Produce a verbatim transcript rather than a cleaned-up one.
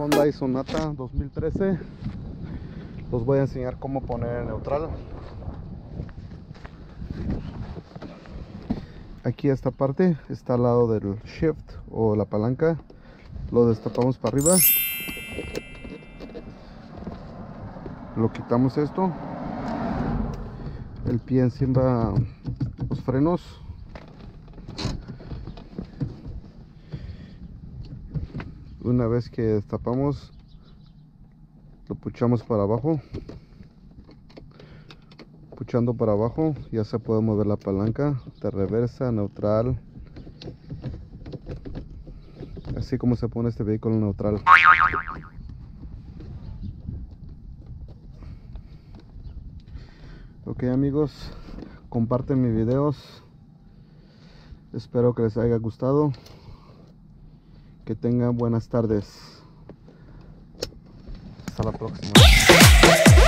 Hyundai Sonata dos mil trece. Los voy a enseñar cómo poner el neutral. Aquí esta parte está al lado del shift o la palanca. Lo destapamos para arriba. Lo quitamos esto. El pie encima los frenos. Una vez que destapamos, lo puchamos para abajo. Puchando para abajo ya se puede mover la palanca de reversa, neutral, así como se pone este vehículo neutral. Ok amigos, comparten mis videos, espero que les haya gustado, que tengan buenas tardes, hasta la próxima.